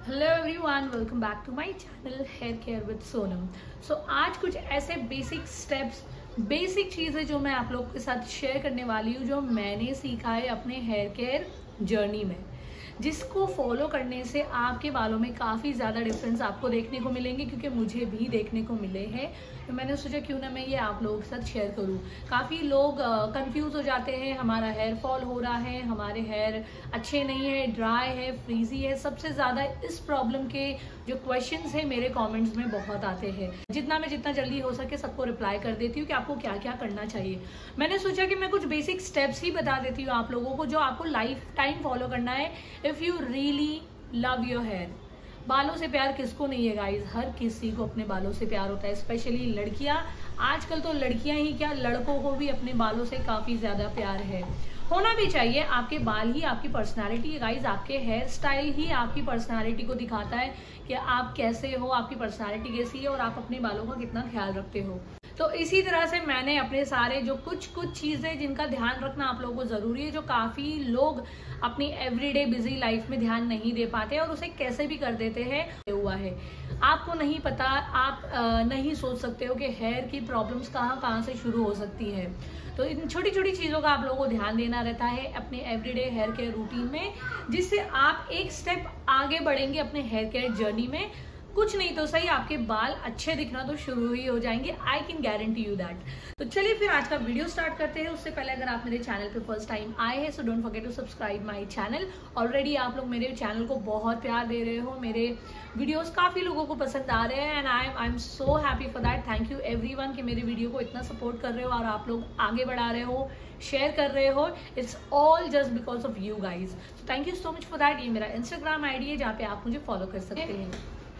Hello everyone, welcome back to my channel hair care with Sonam. So आज कुछ ऐसे basic steps, basic चीज़ें जो मैं आप लोगों के साथ शेयर करने वाली हूँ, जो मैंने सीखा है अपने हेयर केयर जर्नी में, जिसको फॉलो करने से आपके बालों में काफ़ी ज़्यादा डिफरेंस आपको देखने को मिलेंगे, क्योंकि मुझे भी देखने को मिले हैं। तो मैंने सोचा क्यों ना मैं ये आप लोगों के साथ शेयर करूँ। काफ़ी लोग कंफ्यूज हो जाते हैं, हमारा हेयर फॉल हो रहा है, हमारे हेयर अच्छे नहीं है, ड्राई है, फ्रीजी है। सबसे ज़्यादा इस प्रॉब्लम के जो क्वेश्चंस हैं मेरे कमेंट्स में बहुत आते हैं। जितना जल्दी हो सके सबको रिप्लाई कर देती हूँ कि आपको क्या क्या करना चाहिए। मैंने सोचा कि मैं कुछ बेसिक स्टेप्स ही बता देती हूँ आप लोगों को, जो आपको लाइफ टाइम फॉलो करना है if you really love your hair. बालों से प्यार किसको नहीं है गाइज, हर किसी को अपने बालों से प्यार होता है, स्पेशली लड़कियां। आजकल तो लड़कियां ही क्या, लड़कों को भी अपने बालों से काफी ज्यादा प्यार है, होना भी चाहिए। आपके बाल ही आपकी पर्सनालिटी है गाइज, आपके हेयर स्टाइल ही आपकी पर्सनालिटी को दिखाता है कि आप कैसे हो, आपकी पर्सनालिटी कैसी है और आप अपने बालों का कितना ख्याल रखते हो। तो इसी तरह से मैंने अपने सारे जो कुछ चीजें जिनका ध्यान रखना आप लोगों को जरूरी है, जो काफी लोग अपनी एवरीडे बिजी लाइफ में ध्यान नहीं दे पाते और उसे कैसे भी कर देते हैं, हुआ है। आपको नहीं पता, आप नहीं सोच सकते हो कि हेयर की प्रॉब्लम्स कहाँ से शुरू हो सकती है। तो इन छोटी छोटी चीजों का आप लोगों को ध्यान देना रहता है अपने एवरीडे हेयर केयर रूटीन में, जिससे आप एक स्टेप आगे बढ़ेंगे अपने हेयर केयर जर्नी में। कुछ नहीं तो सही, आपके बाल अच्छे दिखना तो शुरू ही हो जाएंगे, I can guarantee you that. तो चलिए फिर आज का वीडियो स्टार्ट करते हैं। उससे पहले अगर आप मेरे चैनल पे फर्स्ट टाइम आए हैं so don't forget to subscribe my channel. Already आप लोग मेरे चैनल को बहुत प्यार दे रहे हो, मेरे वीडियोस काफी लोगों को पसंद आ रहे हैं and I am so happy for that. Thank you everyone कि मेरे वीडियो को इतना सपोर्ट कर रहे हो और आप लोग आगे बढ़ा रहे हो, शेयर कर रहे हो। It's all just because of you guys. Thank you so much for that. ये मेरा इंस्टाग्राम आईडी है जहाँ पे आप मुझे फॉलो कर सकते हैं।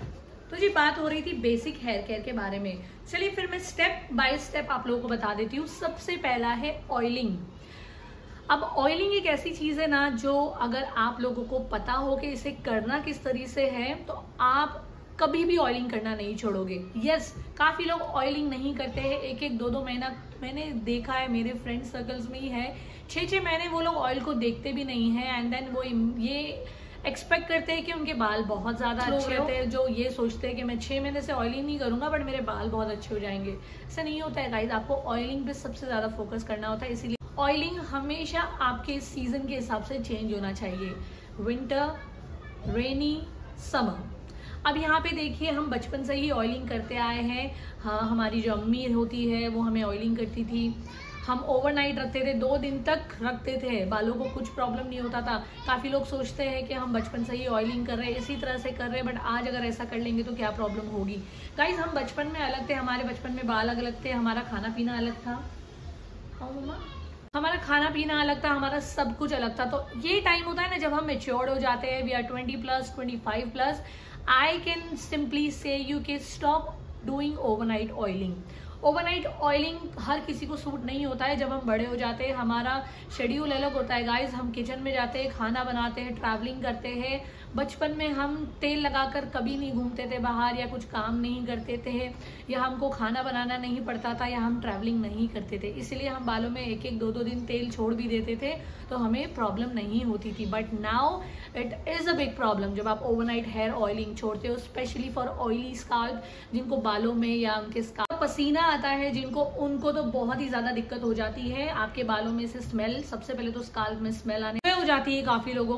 तो जी बात हो रही थी बेसिक हेयर केयर के बारे में। चलिए फिर मैं स्टेप बाय स्टेप आप लोगों को बता देती हूँ। सबसे पहला है ऑयलिंग। अब ऑयलिंग एक ऐसी चीज है ना, जो अगर आप लोगों को पता हो कि इसे करना किस तरीके से है, तो आप कभी भी ऑयलिंग करना नहीं छोड़ोगे। यस, काफी लोग ऑयलिंग नहीं करते हैं, एक दो महीना मैंने देखा है, मेरे फ्रेंड सर्कल्स में ही है, 6 महीने वो लोग ऑयल को देखते भी नहीं है एंड देन वो ये एक्सपेक्ट करते हैं कि उनके बाल बहुत ज्यादा अच्छे होते हैं, जो ये सोचते हैं कि मैं 6 महीने से ऑयलिंग नहीं करूंगा बट मेरे बाल बहुत अच्छे हो जाएंगे। ऐसा नहीं होता है गाइज, आपको ऑयलिंग पे सबसे ज्यादा फोकस करना होता है। इसीलिए ऑयलिंग हमेशा आपके सीजन के हिसाब से चेंज होना चाहिए, विंटर, रेनी, समर। अब यहाँ पे देखिए, हम बचपन से ही ऑयलिंग करते आए हैं। हाँ, हमारी जो अम्मी होती है वो हमें ऑयलिंग करती थी। हम ओवरनाइट रखते थे, 2 दिन तक रखते थे, बालों को कुछ प्रॉब्लम नहीं होता था। काफी लोग सोचते हैं कि हम बचपन से ही ऑयलिंग कर रहे हैं, इसी तरह से कर रहे हैं, बट आज अगर ऐसा कर लेंगे तो क्या प्रॉब्लम होगी। गाइज, हम बचपन में अलग थे, हमारे बचपन में बाल अलग थे, हमारा खाना पीना अलग था। हाँ मम्मा, हमारा खाना पीना अलग था, हमारा सब कुछ अलग था। तो ये टाइम होता है ना जब हम मेच्योर्ड हो जाते हैं, we are 20+, 25+, I can simply say you के stop doing overnight oiling. Overnight oiling हर किसी को सूट नहीं होता है। जब हम बड़े हो जाते हैं, हमारा शेड्यूल अलग होता है गाइज, हम किचन में जाते हैं, खाना बनाते हैं, ट्रैवलिंग करते हैं। बचपन में हम तेल लगाकर कभी नहीं घूमते थे बाहर, या कुछ काम नहीं करते थे, या हमको खाना बनाना नहीं पड़ता था, या हम ट्रैवलिंग नहीं करते थे, इसलिए हम बालों में 1-2 दिन तेल छोड़ भी देते थे तो हमें प्रॉब्लम नहीं होती थी। But now it is a big problem जब आप ओवरनाइट हेयर ऑयलिंग छोड़ते हो, स्पेशली फॉर ऑयली स्काल्प, जिनको बालों में या उनके स्काल्प पसीना आता है, उनको तो बहुत ही ज्यादा दिक्कत हो जाती है। आपके बालों में से स्मेल, सबसे पहले तो स्काल्प में स्मेल आने हो जाती है, काफी लोगों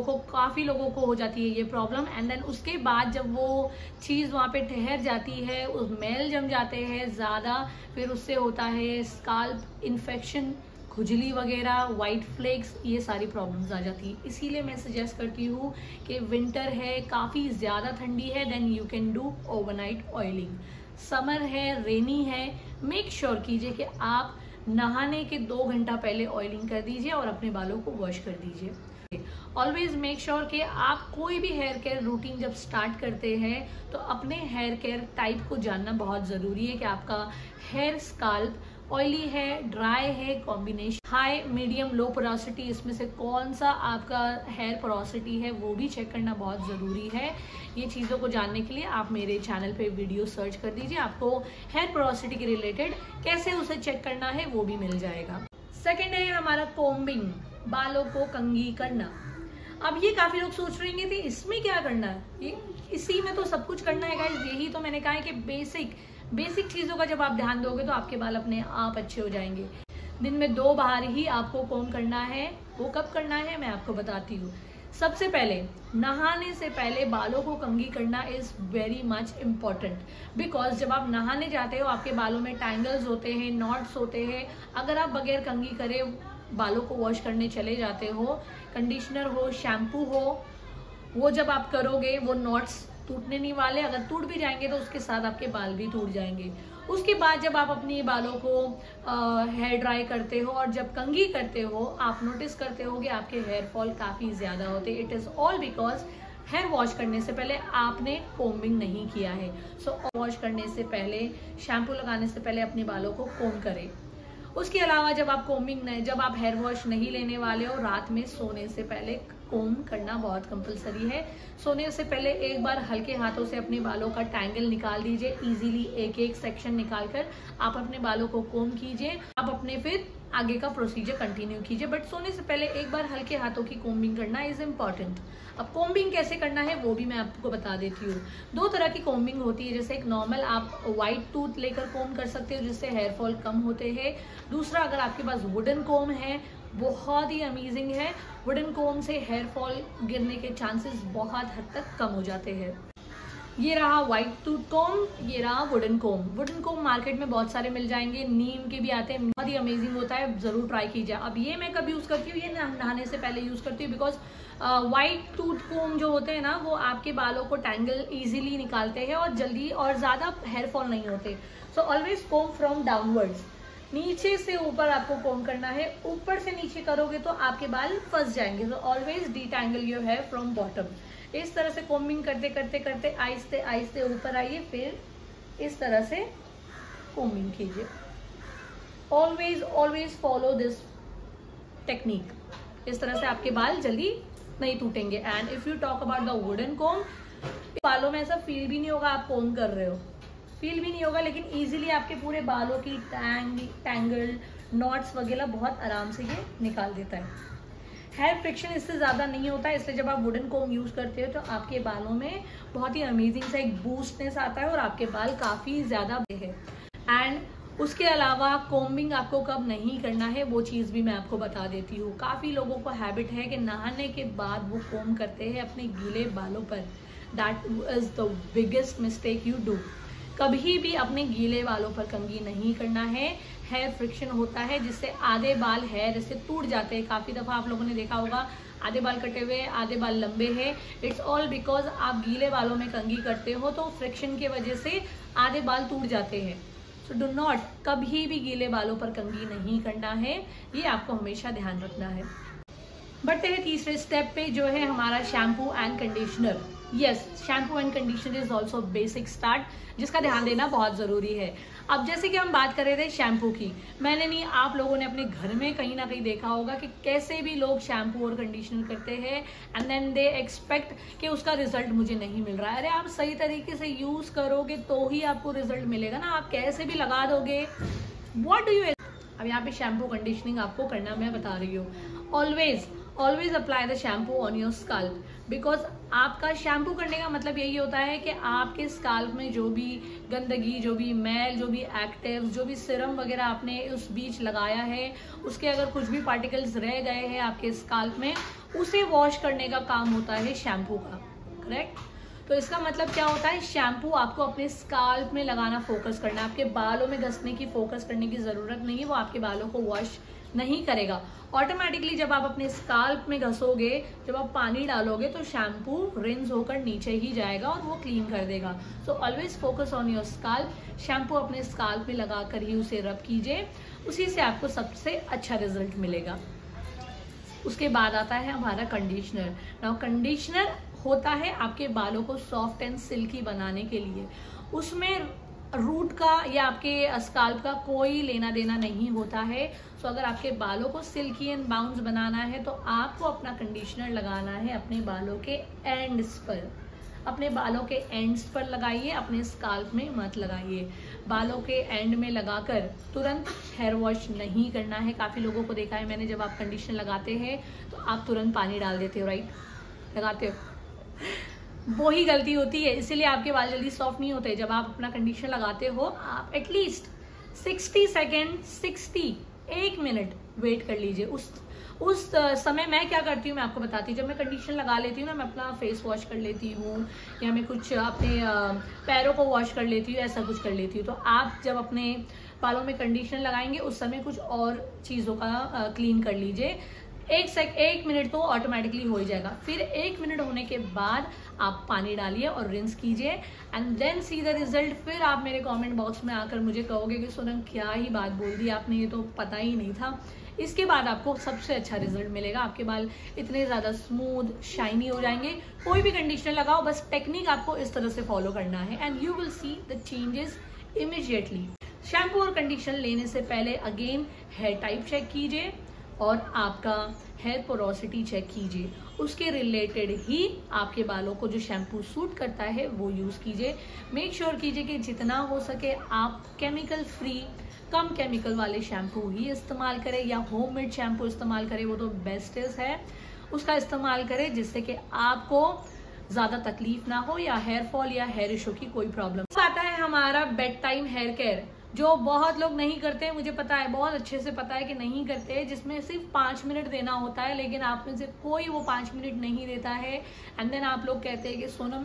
को हो जाती है ये प्रॉब्लम। एंड देन उसके बाद जब वो चीज वहां पे ठहर जाती है, उस मेल जम जाते हैं ज्यादा, फिर उससे होता है स्काल्प इन्फेक्शन, खुजली वगैरह, वाइट फ्लेक्स, ये सारी प्रॉब्लम्स आ जाती है। इसीलिए मैं सजेस्ट करती हूँ कि विंटर है, काफी ज्यादा ठंडी है, then you can do overnight oiling. Summer है, रेनी है, मेक श्योर कीजिए कि आप नहाने के 2 घंटा पहले ऑयलिंग कर दीजिए और अपने बालों को वॉश कर दीजिए। ऑलवेज मेक श्योर कि आप कोई भी हेयर केयर रूटीन जब स्टार्ट करते हैं तो अपने हेयर केयर टाइप को जानना बहुत जरूरी है कि आपका हेयर स्काल्प ऑयली है, ड्राई है, combination high, medium, low porosity, इसमें से कौन सा आपका हेयर पोरोसिटी है वो भी चेक करना बहुत जरूरी है। ये चीजों को जानने के लिए आप मेरे चैनल पे वीडियो सर्च कर दीजिए, आपको हेयर पोरोसिटी के रिलेटेड कैसे उसे चेक करना है वो भी मिल जाएगा। सेकेंड है हमारा कोम्बिंग, बालों को कंघी करना। अब ये काफी लोग सोच रहे थे इसमें क्या करना है, ये इसी में तो सब कुछ करना है गाइस। यही तो मैंने कहा है कि बेसिक चीजों का जब आप ध्यान दोगे तो आपके बाल अपने आप अच्छे हो जाएंगे। दिन में 2 बार ही आपको कॉम्ब करना है। वो कब करना है मैं आपको बताती हूँ। सबसे पहले नहाने से पहले बालों को कंघी करना is very much important, because जब आप नहाने जाते हो आपके बालों में टैंगल्स होते हैं, नॉट्स होते हैं। अगर आप बगैर कंघी करे बालों को वॉश करने चले जाते हो, कंडीशनर हो, शैम्पू हो, वो जब आप करोगे वो नॉट्स टूटने नहीं वाले। अगर टूट भी जाएंगे तो उसके साथ आपके बाल भी टूट जाएंगे। उसके बाद जब आप अपने बालों को हेयर ड्राई करते हो और जब कंघी करते हो, आप नोटिस करते हो कि आपके हेयर फॉल काफी ज्यादा होते। It is all because hair wash करने से पहले आपने कोम्बिंग नहीं किया है। सो वॉश करने से पहले, शैम्पू लगाने से पहले अपने बालों को कोम्ब करें। उसके अलावा जब आप हेयर वॉश नहीं लेने वाले हो, रात में सोने से पहले कोम्ब करना बहुत कंपलसरी है। सोने से पहले एक बार हल्के हाथों से अपने बालों का टैंगल निकाल दीजिए। इजीली एक सेक्शन निकालकर आप अपने बालों को कोम्ब कीजिए। आप अपने फिर आगे का प्रोसीजर कंटिन्यू कीजिए, बट सोने से पहले एक बार हल्के हाथों की कोम्बिंग करना इज इम्पॉर्टेंट। अब कोम्बिंग कैसे करना है वो भी मैं आपको बता देती हूँ। 2 तरह की कोम्बिंग होती है, जैसे एक नॉर्मल आप व्हाइट टूथ लेकर कोम्ब कर सकते हो जिससे हेयर फॉल कम होते हैं। दूसरा, अगर आपके पास वुडन कोम्ब है, बहुत ही अमेजिंग है। वुडन कोम्ब से हेयर फॉल गिरने के चांसेस बहुत हद तक कम हो जाते हैं। ये रहा व्हाइट टूथ कोम्ब, ये रहा wooden comb. Wooden comb market में बहुत सारे मिल जाएंगे, नीम के भी आते हैं, बहुत ही अमेजिंग होता है, जरूर ट्राई कीजिए। अब ये मैं कब यूज करती हूँ, ये नहाने से पहले यूज करती हूँ, बिकॉज व्हाइट टूथ कोम्ब जो होते हैं ना वो आपके बालों को टैंगल इजीली निकालते हैं और जल्दी और ज्यादा हेयर फॉल नहीं होते। So always comb from downwards, नीचे से ऊपर आपको कोम्ब करना है। ऊपर से नीचे करोगे तो आपके बाल फंस जाएंगे। So always detangle your hair from bottom. इस तरह से कोम्बिंग करते करते करते आहिस्ते आहिस्ते ऊपर आइए, फिर इस तरह से कोम्बिंग कीजिए। Always follow this technique. इस तरह से आपके बाल जल्दी नहीं टूटेंगे। And if you talk about the wooden comb, बालों में ऐसा फील भी नहीं होगा आप कोम्ब कर रहे हो, फील भी नहीं होगा, लेकिन इजीली आपके पूरे बालों की टैंगल, नॉट्स वगैरह बहुत आराम से ये निकाल देता है। हेयर फ्रिक्शन इससे ज़्यादा नहीं होता है, इसलिए जब आप वुडन कोम्ब यूज़ करते हो तो आपके बालों में बहुत ही अमेजिंग सा एक बूस्टनेस आता है और आपके बाल काफ़ी ज़्यादा है। एंड उसके अलावा कोम्बिंग आपको कब नहीं करना है वो चीज़ भी मैं आपको बता देती हूँ। काफ़ी लोगों को हैबिट है कि नहाने के बाद वो कोम्ब करते हैं अपने गीले बालों पर। That is the biggest mistake you do. कभी भी अपने गीले बालों पर कंघी नहीं करना है। हेयर फ्रिक्शन होता है जिससे आधे बाल हेयर से टूट जाते हैं। काफ़ी दफ़ा आप लोगों ने देखा होगा आधे बाल कटे हुए, आधे बाल लंबे हैं। इट्स ऑल बिकॉज आप गीले बालों में कंघी करते हो तो फ्रिक्शन की वजह से आधे बाल टूट जाते हैं। सो डू नॉट, कभी भी गीले बालों पर कंघी नहीं करना है, ये आपको हमेशा ध्यान रखना है। बढ़ते हैं तीसरे स्टेप पे, जो है हमारा shampoo and conditioner. Yes, shampoo and conditioner is also basic start, जिसका ध्यान देना बहुत ज़रूरी है। अब जैसे कि हम बात कर रहे थे शैम्पू की, मैंने नहीं, आप लोगों ने अपने घर में कहीं ना कहीं देखा होगा कि कैसे भी लोग शैम्पू और कंडीशनर करते हैं एंड देन दे एक्सपेक्ट कि उसका रिजल्ट मुझे नहीं मिल रहा है। अरे आप सही तरीके से यूज़ करोगे तो ही आपको रिजल्ट मिलेगा ना, आप कैसे भी लगा दोगे, व्हाट डू यू। अब यहाँ पे शैम्पू कंडीशनिंग आपको करना मैं बता रही हूँ। Always apply the shampoo on your scalp, because आपका शैम्पू करने का मतलब यही होता है कि आपके स्कल्प में जो भी गंदगी, जो भी मैल, जो भी एक्टिव, जो भी सीरम वगैरह आपने उस बीच लगाया है, उसके अगर कुछ भी पार्टिकल्स रह गए हैं आपके स्कल्प में, उसे वॉश करने का काम होता है शैम्पू का। करेक्ट? तो इसका मतलब क्या होता है, शैम्पू आपको अपने स्काल्प में लगाना फोकस करना है, आपके बालों में घसने की फोकस करने की जरूरत नहीं है, वो आपके बालों को वॉश नहीं करेगा। ऑटोमेटिकली जब आप अपने स्काल्प में घसोगे, जब आप पानी डालोगे तो शैम्पू रिंस होकर नीचे ही जाएगा और वो क्लीन कर देगा। So always focus on your scalp. Shampoo अपने स्काल्प में लगाकर ही उसे रब कीजिए, उसी से आपको सबसे अच्छा रिजल्ट मिलेगा। उसके बाद आता है हमारा कंडीशनर। नाउ कंडीशनर होता है आपके बालों को सॉफ्ट एंड सिल्की बनाने के लिए। उसमें रूट का या आपके स्काल्प का कोई लेना देना नहीं होता है। सो अगर आपके बालों को सिल्की एंड बाउंस बनाना है तो आपको अपना कंडीशनर लगाना है अपने बालों के एंड्स पर। अपने बालों के एंड्स पर लगाइए, अपने स्काल्प में मत लगाइए। बालों के एंड में लगाकर तुरंत हेयर वॉश नहीं करना है। काफ़ी लोगों को देखा है मैंने, जब आप कंडीशनर लगाते हैं तो आप तुरंत पानी डाल देते हो, राइट? लगाते हो, वो ही गलती होती है, इसीलिए आपके बाल जल्दी सॉफ्ट नहीं होते। जब आप अपना कंडीशनर लगाते हो आप एटलीस्ट 60 सेकेंड 1 मिनट वेट कर लीजिए। उस समय मैं क्या करती हूँ मैं आपको बताती हूँ। जब मैं कंडीशनर लगा लेती हूँ ना, मैं अपना फेस वॉश कर लेती हूँ या मैं कुछ अपने पैरों को वॉश कर लेती हूँ, ऐसा कुछ कर लेती हूँ। तो आप जब अपने बालों में कंडीशनर लगाएंगे उस समय कुछ और चीज़ों का क्लीन कर लीजिए। 1 मिनट तो ऑटोमेटिकली हो ही जाएगा। फिर 1 मिनट होने के बाद आप पानी डालिए और रिंस कीजिए and then see the result. फिर आप मेरे कमेंट बॉक्स में आकर मुझे कहोगे कि सोनम क्या ही बात बोल दी आपने, ये तो पता ही नहीं था। इसके बाद आपको सबसे अच्छा रिजल्ट मिलेगा, आपके बाल इतने ज़्यादा स्मूथ शाइनी हो जाएंगे। कोई भी कंडीशनर लगाओ, बस टेक्निक आपको इस तरह से फॉलो करना है and you will see the changes immediately. Shampoo और कंडीशनर लेने से पहले अगेन हेयर टाइप चेक कीजिए और आपका हेयर पोरोसिटी चेक कीजिए। उसके रिलेटेड ही आपके बालों को जो शैम्पू सूट करता है वो यूज़ कीजिए। मेक श्योर कीजिए कि जितना हो सके आप केमिकल फ्री, कम केमिकल वाले शैम्पू ही इस्तेमाल करें या होममेड शैम्पू इस्तेमाल करें, वो तो बेस्टेस्ट है। उसका इस्तेमाल करें जिससे कि आपको ज़्यादा तकलीफ ना हो या हेयर फॉल या हेयर इशू की कोई प्रॉब्लम। आता है हमारा बेड टाइम हेयर केयर, जो बहुत लोग नहीं करते हैं, मुझे पता है, बहुत अच्छे से पता है कि नहीं करते हैं, जिसमें सिर्फ 5 मिनट देना होता है, लेकिन आप में से कोई वो 5 मिनट नहीं देता है। एंड देन आप लोग कहते हैं कि सोनम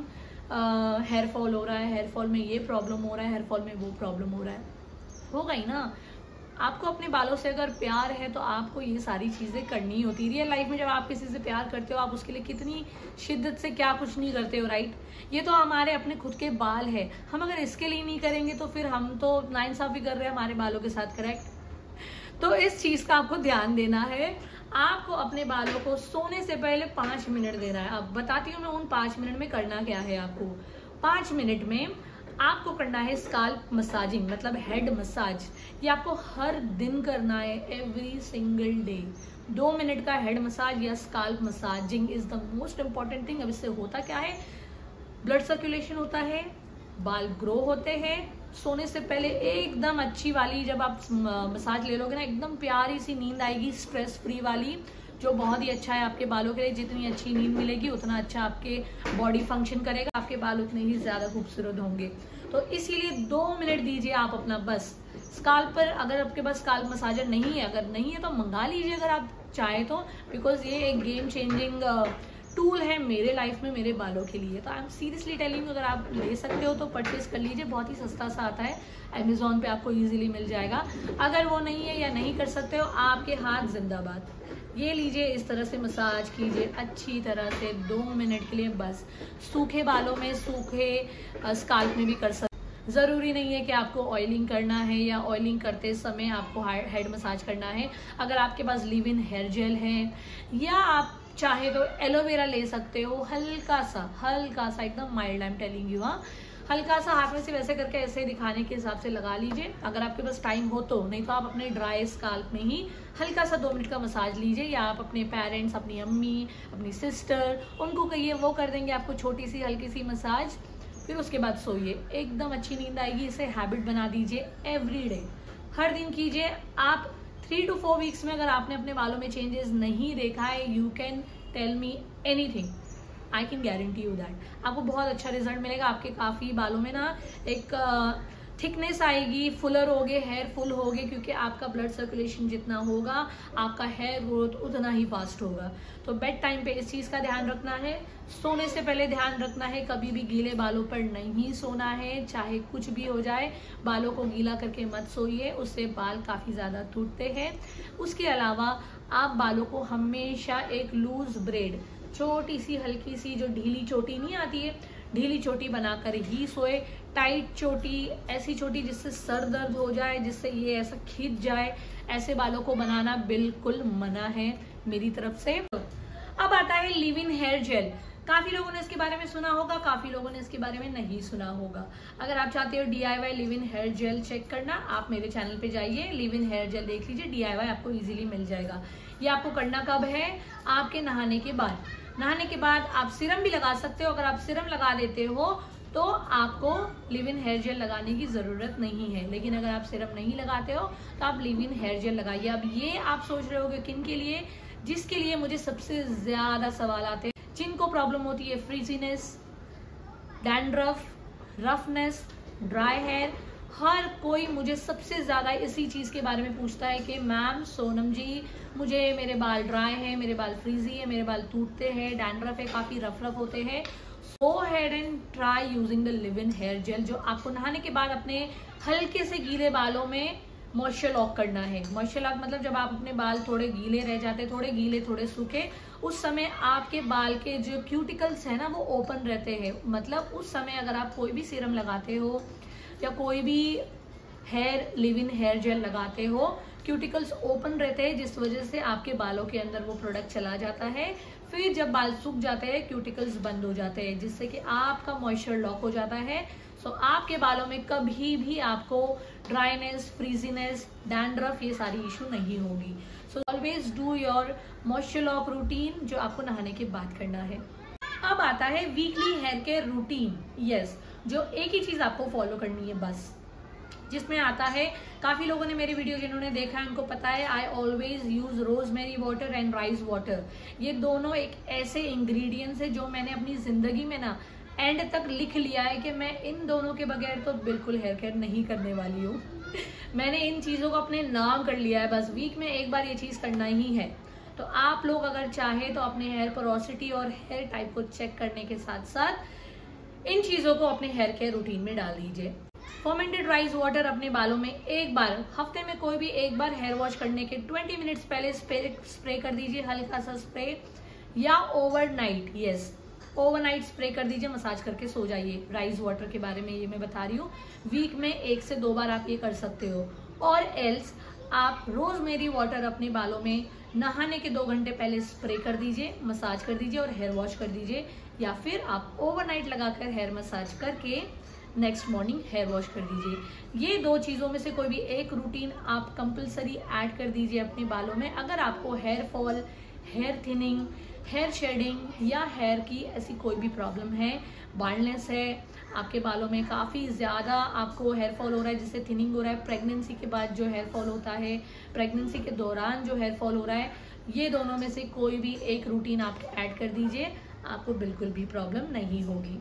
हेयर फॉल हो रहा है, हेयर फॉल में ये प्रॉब्लम हो रहा है, हेयर फॉल में वो प्रॉब्लम हो रहा है। होगा ही ना। आपको अपने बालों से अगर प्यार है तो आपको ये सारी चीज़ें करनी होती है। रियल लाइफ में जब आप किसी से प्यार करते हो आप उसके लिए कितनी शिद्दत से क्या कुछ नहीं करते हो, राइट। ये तो हमारे अपने खुद के बाल है, हम अगर इसके लिए नहीं करेंगे तो फिर हम तो नाइंसाफी कर रहे हैं हमारे बालों के साथ, करेक्ट। तो इस चीज़ का आपको ध्यान देना है। आपको अपने बालों को सोने से पहले 5 मिनट देना है। अब बताती हूँ मैं उन 5 मिनट में करना क्या है। आपको 5 मिनट में आपको करना है स्काल्प मसाजिंग, मतलब हेड मसाज। ये आपको हर दिन करना है, एवरी सिंगल डे। 2 मिनट का हेड मसाज या scalp massaging is the most important thing. अब इससे होता क्या है, ब्लड सर्कुलेशन होता है, बाल ग्रो होते हैं। सोने से पहले एकदम अच्छी वाली जब आप मसाज ले लोगे ना, एकदम प्यारी सी नींद आएगी, स्ट्रेस फ्री वाली, जो बहुत ही अच्छा है आपके बालों के लिए। जितनी अच्छी नींद मिलेगी उतना अच्छा आपके बॉडी फंक्शन करेगा, आपके बाल उतने ही ज्यादा खूबसूरत होंगे। तो इसीलिए 2 मिनट दीजिए आप अपना बस स्काल्प पर। अगर आपके पास स्काल्प मसाजर नहीं है, अगर नहीं है तो मंगा लीजिए अगर आप चाहे तो, बिकॉज ये एक गेम चेंजिंग टूल है मेरे लाइफ में, मेरे बालों के लिए। तो I am seriously telling you, अगर आप ले सकते हो तो परचेज कर लीजिए, बहुत ही सस्ता सा आता है, अमेजोन पे आपको इजीली मिल जाएगा। अगर वो नहीं है या नहीं कर सकते हो, आपके हाथ जिंदाबाद। ये लीजिए, इस तरह से मसाज कीजिए अच्छी तरह से 2 मिनट के लिए बस। सूखे बालों में, सूखे स्काल्प में भी कर सकते, ज़रूरी नहीं है कि आपको ऑयलिंग करना है या ऑयलिंग करते समय आपको हेड मसाज करना है। अगर आपके पास लिव इन हेयर जेल है या आप चाहे तो एलोवेरा ले सकते हो, हल्का सा एकदम mild, I am telling you. हाँ, हल्का सा हाथ में से वैसे करके ऐसे दिखाने के हिसाब से लगा लीजिए अगर आपके पास टाइम हो तो, नहीं तो आप अपने ड्राई स्काल्प में ही हल्का सा 2 मिनट का मसाज लीजिए। या आप अपने पेरेंट्स, अपनी अम्मी, अपनी सिस्टर, उनको कहिए, वो कर देंगे आपको छोटी सी हल्की सी मसाज। फिर उसके बाद सोइए, एकदम अच्छी नींद आएगी। इसे हैबिट बना दीजिए, एवरी डे, हर दिन कीजिए। आप 3 to 4 वीक्स में अगर आपने अपने बालों में चेंजेस नहीं देखा है, you can tell me anything, I can guarantee you that आपको बहुत अच्छा रिजल्ट मिलेगा। आपके काफ़ी बालों में ना एक थिकनेस आएगी, फुलर होगे, हेयर फुल होगे, क्योंकि आपका ब्लड सर्कुलेशन जितना होगा आपका हेयर ग्रोथ उतना ही फास्ट होगा। तो बेड टाइम पे इस चीज़ का ध्यान रखना है। सोने से पहले ध्यान रखना है, कभी भी गीले बालों पर नहीं सोना है, चाहे कुछ भी हो जाए। बालों को गीला करके मत सोइए, उससे बाल काफ़ी ज़्यादा टूटते हैं। उसके अलावा आप बालों को हमेशा एक लूज ब्रेड, छोटी सी हल्की सी जो ढीली चोटी नहीं आती है, ढीली चोटी बनाकर ही सोए। टाइट चोटी, ऐसी चोटी जिससे सर दर्द हो जाए, जिससे ये ऐसा खींच जाए, ऐसे बालों को बनाना बिल्कुल मना है मेरी तरफ से। अब आता है लिव इन हेयर जेल। काफी लोगों ने इसके बारे में सुना होगा, काफी लोगों ने इसके बारे में नहीं सुना होगा। अगर आप चाहते हो DIY leave in hair gel check करना, आप मेरे चैनल पे जाइए, लिव इन हेयर जेल देख लीजिए, DIY आपको इजीली मिल जाएगा। ये आपको करना कब है, आपके नहाने के बाद। नहाने के बाद आप सीरम भी लगा सकते हो। अगर आप सीरम लगा देते हो तो आपको लिव इन हेयर जेल लगाने की जरूरत नहीं है, लेकिन अगर आप सीरम नहीं लगाते हो तो आप लिव इन हेयर जेल लगाइए। अब ये आप सोच रहे होगे किन के लिए, जिसके लिए मुझे सबसे ज्यादा सवाल आते हैं, जिनको प्रॉब्लम होती है frizziness, dandruff, roughness, dry hair, हर कोई मुझे सबसे ज़्यादा इसी चीज़ के बारे में पूछता है कि मैम सोनम जी मुझे मेरे बाल ड्राई है, मेरे बाल फ्रीजी है, मेरे बाल टूटते हैं, डैंड्रफ है, काफ़ी रफ होते हैं। Go head and try using the leave in hair gel, जो आपको नहाने के बाद अपने हल्के से गीले बालों में मॉइस्चर लॉक करना है। मॉइस्चर लॉक मतलब जब आप अपने बाल थोड़े गीले रह जाते, थोड़े गीले थोड़े सूखे, उस समय आपके बाल के जो क्यूटिकल्स है ना वो ओपन रहते हैं। मतलब उस समय अगर आप कोई भी सीरम लगाते हो या कोई भी hair leave in hair gel लगाते हो, क्यूटिकल्स ओपन रहते हैं, जिस वजह से आपके बालों के अंदर वो प्रोडक्ट चला जाता है। फिर जब बाल सूख जाते हैं क्यूटिकल्स बंद हो जाते हैं, जिससे कि आपका मॉइस्चर लॉक हो जाता है। सो आपके बालों में कभी भी आपको ड्राइनेस, फ्रीजीनेस, डैंड्रफ ये सारी इशू नहीं होगी। So always do your moisture lock routine, जो आपको नहाने के बाद करना है। अब आता है weekly hair care routine. Yes, जो एक ही चीज आपको फॉलो करनी है बस, जिसमें आता है, काफी लोगों ने मेरी वीडियो जिन्होंने देखा है उनको पता है, I always use rosemary water and rice water. ये दोनों एक ऐसे इंग्रेडिएंट्स है जो मैंने अपनी जिंदगी में ना एंड तक लिख लिया है कि मैं इन दोनों के बगैर तो बिल्कुल हेयर केयर नहीं करने वाली हूँ। मैंने इन चीजों को अपने नाम कर लिया है, बस वीक में एक बार ये चीज करना ही है। तो आप लोग अगर चाहे तो अपने हेयर पोरोसिटी और हेयर टाइप को चेक करने के साथ साथ इन चीजों को अपने हेयर केयर रूटीन में डाल दीजिए। फर्मेंटेड राइस वाटर अपने बालों में एक बार, हफ्ते में कोई भी एक बार हेयर वॉश करने के 20 मिनट्स पहले स्प्रे कर दीजिए, हल्का सा स्प्रे, या ओवरनाइट, यस ओवरनाइट स्प्रे कर दीजिए, मसाज करके सो जाइए। राइस वाटर के बारे में ये मैं बता रही हूँ, वीक में 1 से 2 बार आप ये कर सकते हो। और एल्स आप रोजमेरी वाटर अपने बालों में नहाने के 2 घंटे पहले स्प्रे कर दीजिए, मसाज कर दीजिए और हेयर वॉश कर दीजिए, या फिर आप ओवरनाइट लगाकर हेयर मसाज करके नेक्स्ट मॉर्निंग हेयर वॉश कर दीजिए। ये 2 चीजों में से कोई भी एक रूटीन आप कंपलसरी ऐड कर दीजिए अपने बालों में। अगर आपको hair fall, hair thinning, hair shedding या हेयर की ऐसी कोई भी प्रॉब्लम है, बाल्डनेस है, आपके बालों में काफ़ी ज़्यादा आपको हेयर फॉल हो रहा है, जिससे थिनिंग हो रहा है, प्रेगनेंसी के बाद जो हेयर फॉल होता है, प्रेगनेंसी के दौरान जो हेयर फॉल हो रहा है, ये दोनों में से कोई भी एक रूटीन आप ऐड कर दीजिए, आपको बिल्कुल भी प्रॉब्लम नहीं होगी।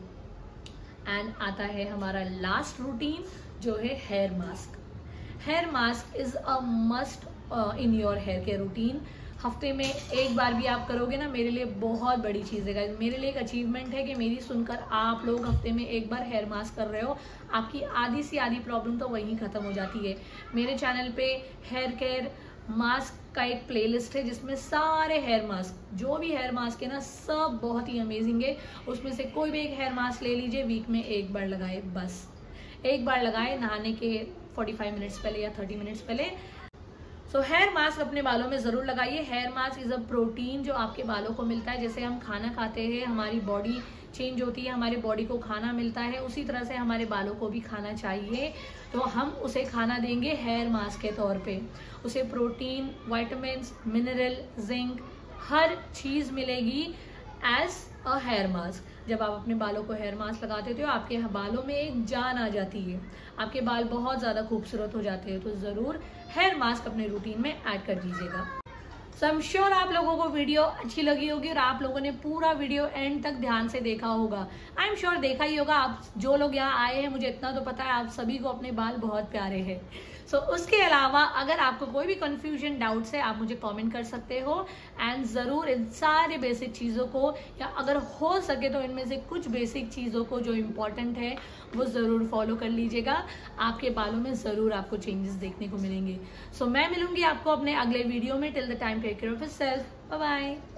एंड आता है हमारा लास्ट रूटीन, जो है hair mask. Hair mask is a must in your hair care routine. हफ्ते में एक बार भी आप करोगे ना, मेरे लिए बहुत बड़ी चीज़ है। मेरे लिए एक अचीवमेंट है कि मेरी सुनकर आप लोग हफ्ते में एक बार हेयर मास्क कर रहे हो। आपकी आधी से आधी प्रॉब्लम तो वहीं ख़त्म हो जाती है। मेरे चैनल पे हेयर केयर मास्क का एक प्लेलिस्ट है, जिसमें सारे हेयर मास्क, जो भी हेयर मास्क है ना, सब बहुत ही अमेजिंग है। उसमें से कोई भी एक हेयर मास्क ले लीजिए, वीक में एक बार लगाए, बस एक बार लगाए, नहाने के 45 मिनट्स पहले या 30 मिनट्स पहले। सो हेयर मास्क अपने बालों में ज़रूर लगाइए। Hair mask is a protein जो आपके बालों को मिलता है। जैसे हम खाना खाते हैं, हमारी बॉडी चेंज होती है, हमारे बॉडी को खाना मिलता है, उसी तरह से हमारे बालों को भी खाना चाहिए। तो हम उसे खाना देंगे हेयर मास्क के तौर पे। उसे प्रोटीन, विटामिन्स, मिनरल, जिंक, हर चीज़ मिलेगी एज अ हेयर मास्क। जब आप अपने बालों को हेयर मास्क लगाते हो, आपके बालों में एक जान आ जाती है, आपके बाल बहुत ज़्यादा खूबसूरत हो जाते हैं। तो ज़रूर हेयर मास्क अपने रूटीन में ऐड कर दीजिएगा। सो आई एम श्योर आप लोगों को वीडियो अच्छी लगी होगी और आप लोगों ने पूरा वीडियो एंड तक ध्यान से देखा होगा। आई एम श्योर देखा ही होगा। आप जो लोग यहाँ आए हैं, मुझे इतना तो पता है आप सभी को अपने बाल बहुत प्यारे हैं। सो उसके अलावा अगर आपको कोई भी कंफ्यूजन, डाउट्स है, आप मुझे कमेंट कर सकते हो। एंड ज़रूर इन सारे बेसिक चीज़ों को, या अगर हो सके तो इनमें से कुछ बेसिक चीज़ों को जो इम्पोर्टेंट है वो ज़रूर फॉलो कर लीजिएगा। आपके बालों में ज़रूर आपको चेंजेस देखने को मिलेंगे। सो मैं मिलूंगी आपको अपने अगले वीडियो में। Till the time take care of yourself, bye bye.